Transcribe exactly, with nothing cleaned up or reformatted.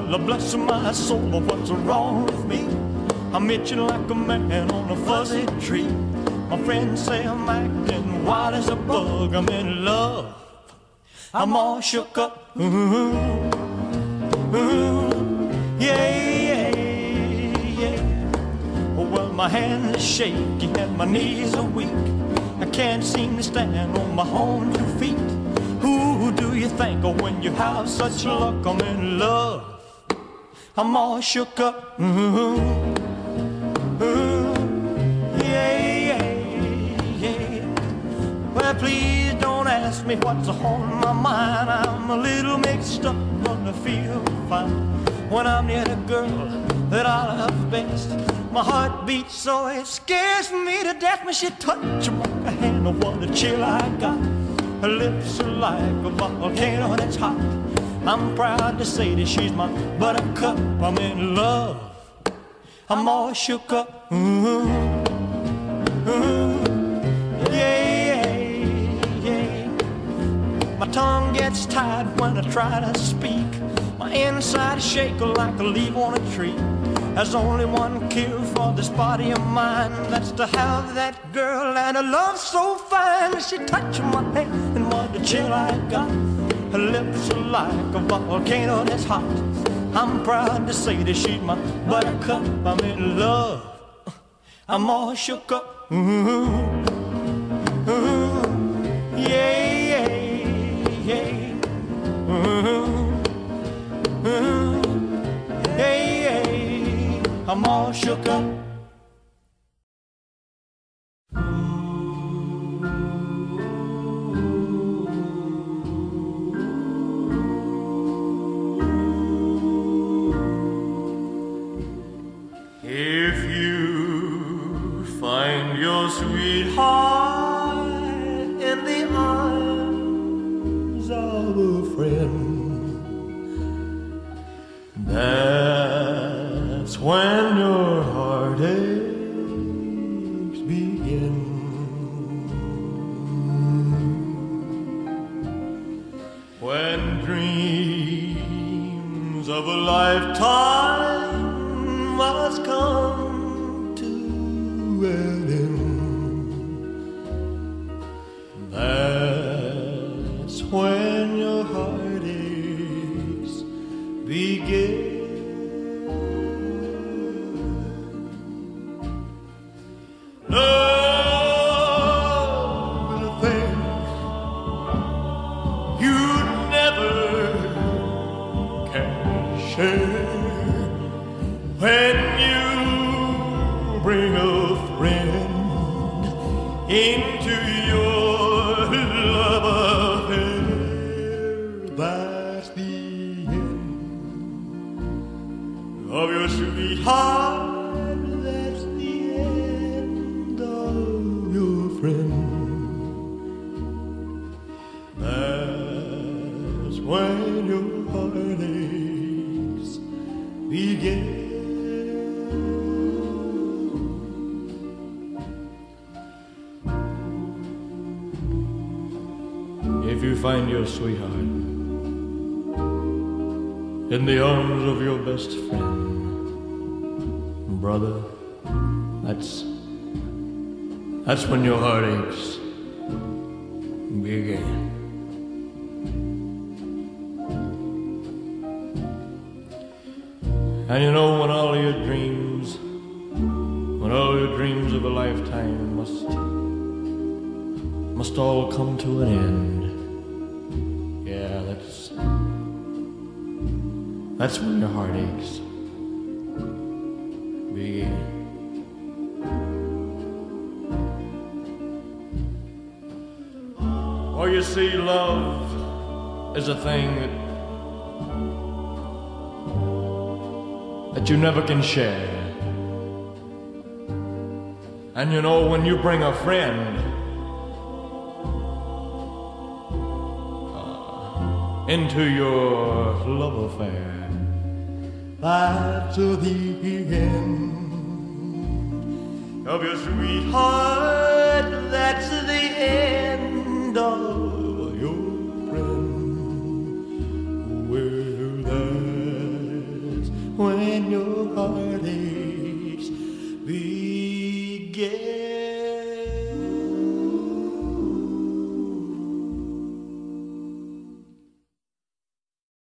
Lord bless my soul, what's wrong with me? I'm itching like a man on a fuzzy tree. My friends say I'm acting wild as a bug. I'm in love, I'm all shook up. Ooh, ooh, yeah, yeah, yeah. Well, my hands are shaky and my knees are weak. I can't seem to stand on my own two feet. Who do you think of when you have such luck? I'm in love, I'm all shook up. Ooh, ooh, yeah, yeah, yeah. Well, please don't ask me what's on my mind. I'm a little mixed up, but I feel fine when I'm near the girl that I love best. My heart beats so it scares me to death when she touches my hand. Oh, what a chill I got. Her lips are like a volcano that's hot. I'm proud to say that she's my buttercup. I'm in love, I'm all shook up. Ooh, ooh, yeah, yeah, yeah. My tongue gets tied when I try to speak. My inside shake like a leaf on a tree. There's only one cure for this body of mine. That's to have that girl and a love so fine. She touched my hand and what a chill I got. Her lips are like a volcano that's hot. I'm proud to say that she's my buttercup. I'm in love, I'm all shook up. Ooh, ooh, yeah, yeah, yeah. Ooh, ooh, yeah, yeah. I'm all shook up. If you find your sweetheart in the arms of a friend, that's when your heartaches begin. When dreams of a lifetime must come to an end, that's when your heartaches begin. Love is a thing you never can share. When you bring a friend into your love affair, that's the end of your sweetheart. That's the end of your friend. That's when your heartaches begin. If you find your sweetheart in the arms of your best friend, brother, that's that's when your heartaches begin. And you know, when all your dreams, when all your dreams of a lifetime must must all come to an end. Yeah, that's that's when your heartaches begin. Oh, you see, love is a thing that that you never can share. And you know, when you bring a friend uh, into your love affair, that's the end of your sweetheart. That's the